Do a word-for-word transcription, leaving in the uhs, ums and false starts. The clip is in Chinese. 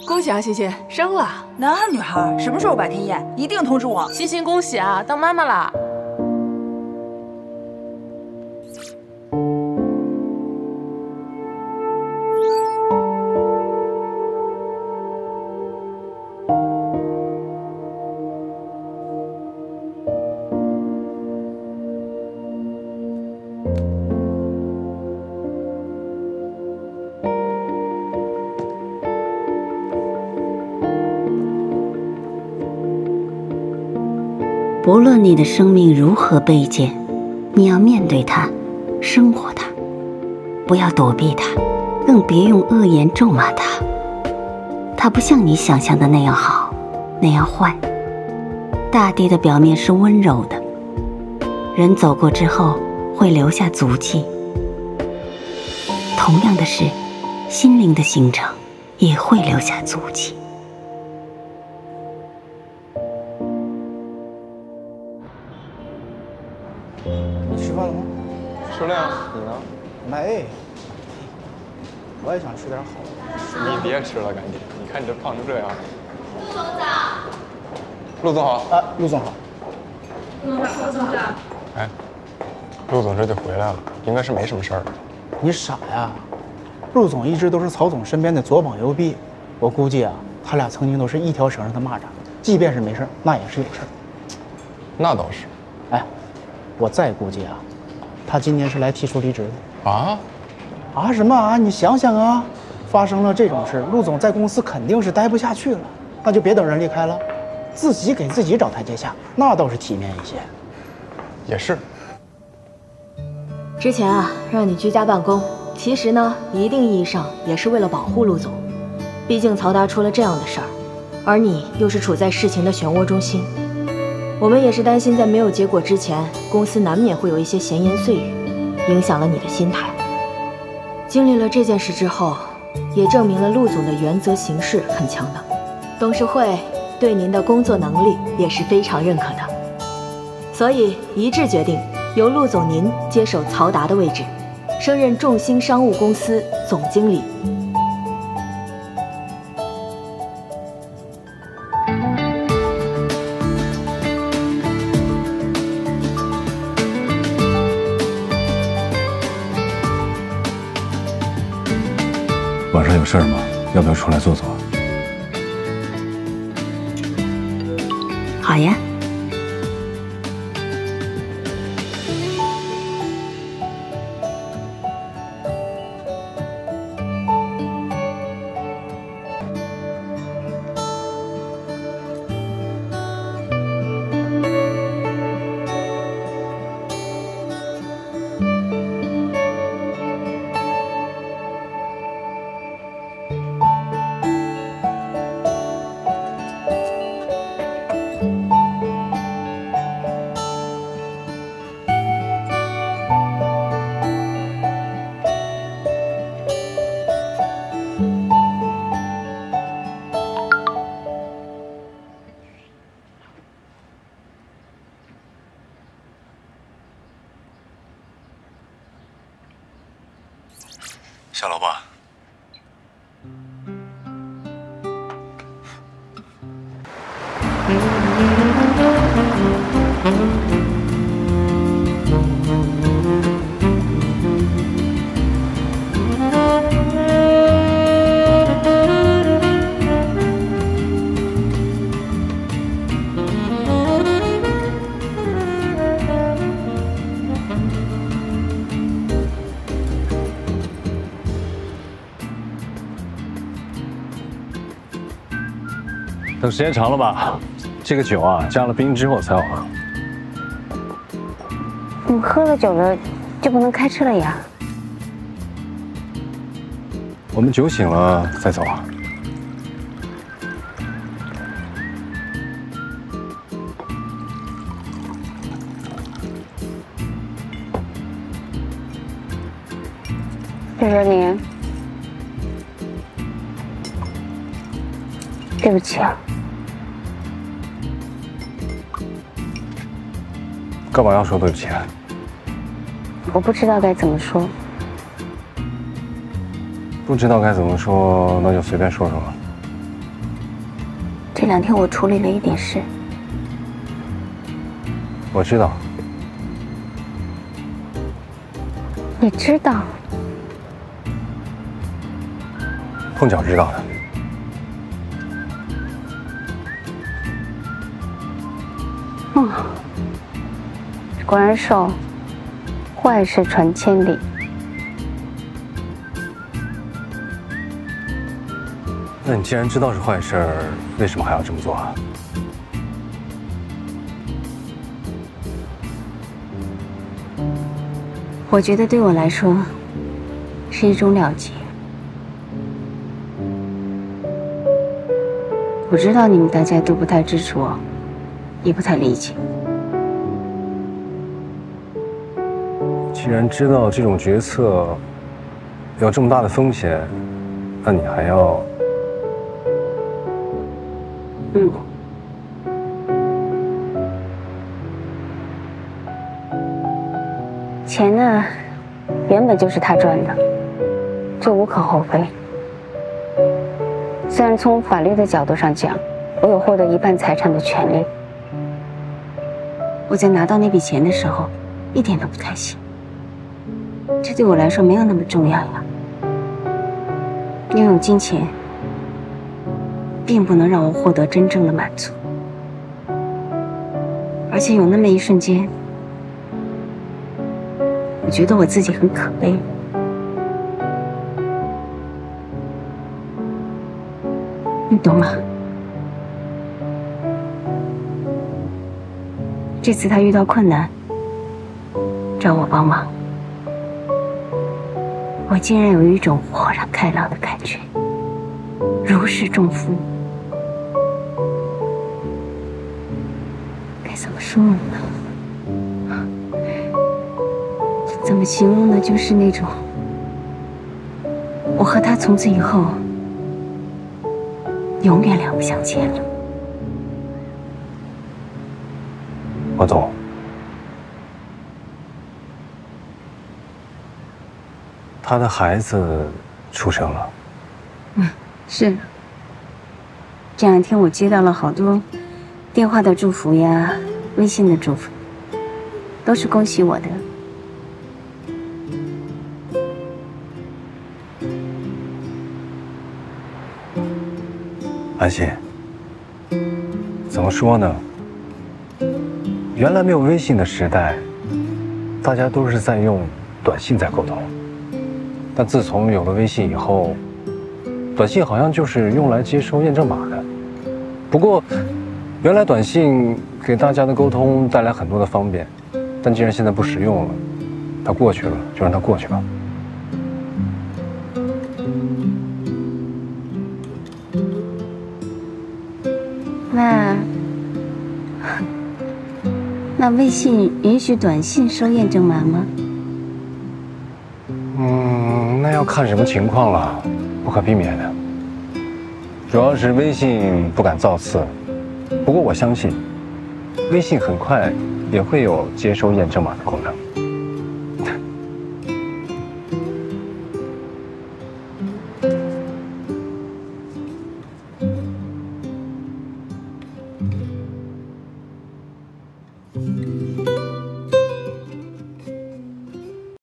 恭喜啊，欣欣生了！ 男孩女孩，什么时候白天宴？一定通知我。 欣欣恭喜啊，当妈妈啦！ 不论你的生命如何卑贱，你要面对它，生活它，不要躲避它，更别用恶言咒骂它。它不像你想象的那样好，那样坏。大地的表面是温柔的，人走过之后会留下足迹。同样的是，心灵的形成也会留下足迹。 吃饭了吗？ 吃了呀，你呢？ 没。我也想吃点好的。 你别吃了，赶紧！你看你这胖成这样。陆总早。陆总好。 啊，陆总好。 陆总好，陆总早。 哎，陆总这就回来了，应该是没什么事儿。 你傻呀？陆总一直都是曹总身边的左膀右臂，我估计啊，他俩曾经都是一条绳上的蚂蚱，即便是没事，那也是有事儿。 那倒是。 哎。我再估计啊，他今年是来提出离职的。 啊？ 啊什么啊？你想想啊，发生了这种事，陆总在公司肯定是待不下去了，那就别等人离开了，自己给自己找台阶下，那倒是体面一些。 也是。 之前啊，让你居家办公，其实呢，一定意义上也是为了保护陆总，毕竟曹达出了这样的事儿，而你又是处在事情的漩涡中心。我们也是担心，在没有结果之前，公司难免会有一些闲言碎语，影响了你的心态。经历了这件事之后，也证明了陆总的原则行事很强的，董事会对您的工作能力也是非常认可的，所以一致决定由陆总您接手曹达的位置，升任众星商务公司总经理。 晚上有事儿吗？要不要出来坐坐？ 好呀。 夏老板，等时间长了吧，这个酒啊，加了冰之后才好喝。 你喝了酒了，就不能开车了呀？ 我们酒醒了再走啊。 这是你，对不起啊。 干嘛要说对不起啊？ 我不知道该怎么说。 不知道该怎么说，那就随便说说吧。 这两天我处理了一点事。 我知道。 你知道？ 碰巧知道的。 嗯，果然说，坏事传千里。 那你既然知道是坏事，为什么还要这么做啊？ 我觉得对我来说，是一种了结。我知道你们大家都不太支持我，也不太理解。 既然知道这种决策有这么大的风险，那你还要…… 嗯。钱呢，原本就是他赚的，这无可厚非。虽然从法律的角度上讲，我有获得一半财产的权利，我在拿到那笔钱的时候，一点都不开心。这对我来说没有那么重要呀。拥有金钱，并不能让我获得真正的满足，而且有那么一瞬间，我觉得我自己很可悲。你懂吗？这次他遇到困难，找我帮忙，我竟然有一种豁然开朗的感觉，如释重负。该怎么说呢？怎么形容呢？就是那种，我和他从此以后永远两不相欠了。 我懂。他的孩子出生了。 嗯，是。这两天我接到了好多电话的祝福呀，微信的祝福，都是恭喜我的。 安心，怎么说呢？原来没有微信的时代，大家都是在用短信在沟通。但自从有了微信以后，短信好像就是用来接收验证码的。不过，原来短信给大家的沟通带来很多的方便，但既然现在不实用了，它过去了就让它过去吧。 那那微信允许短信收验证码吗？ 嗯，那要看什么情况了，不可避免的。主要是微信不敢造次，不过我相信，微信很快也会有接收验证码的功能。